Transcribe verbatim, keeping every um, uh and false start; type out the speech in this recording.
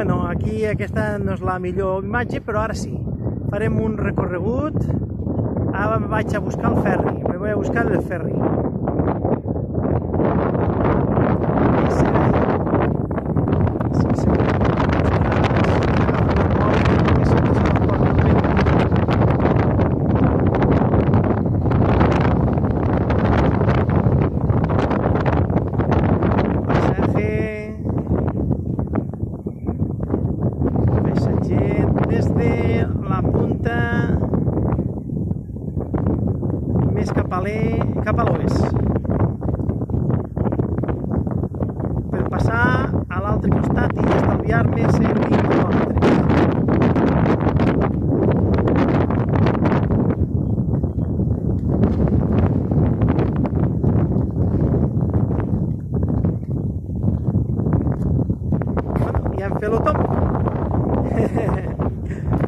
Bueno, aquí aquesta no és la millor imatge, però ara sí. Farem un recorregut. Ara vaig a buscar el ferri. Me voy a buscar el ferri. Desde la punta més cap a l'oest per passar a l'altre costat i estalviar-me cent vint quilòmetres. Bueno, ja hem fet el tom.